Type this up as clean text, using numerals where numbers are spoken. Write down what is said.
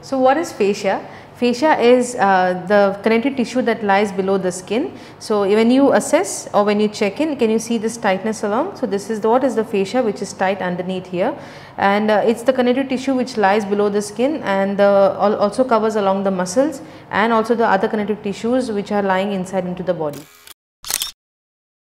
So what is fascia? Fascia is the connective tissue that lies below the skin. So when you assess or when you check in, can you see this tightness along? So this is what is the fascia, which is tight underneath here, and it's the connective tissue which lies below the skin and also covers along the muscles and also the other connective tissues which are lying inside into the body.